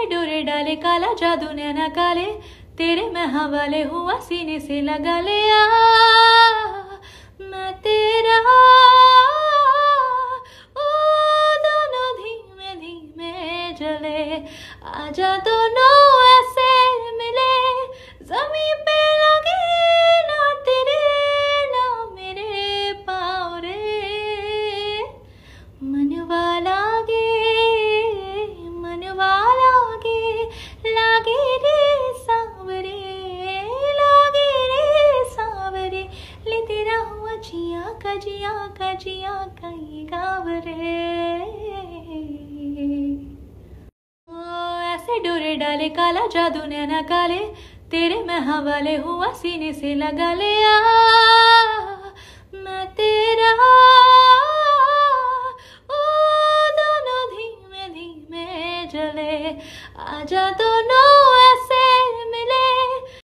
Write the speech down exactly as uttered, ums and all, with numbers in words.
ऐसे डोरे डाले काला जादू नैना काले, तेरे मैं हवाले हुआ सीने से लगा ले आ मैं तेरा। ओ दोनों धीमे धीमे जले, आजा दोनों ऐसे मिले, जमीन पे लगे ना तेरे ना मेरे पाँव रे। मनवा लागे मनवा लागे लागे रे सांवरे, लागे रे सांवरे, ले तेरा हुआ जिया का जिया का जिया का ये गाँव रे। ओ ऐसे डोरे डाले काला जादू नैना काले, तेरे मैं हवाले हुआ सीने से लगा ले आ मैं तेरा। ओ दोनों धीमे धीमे जले, आजा दोनों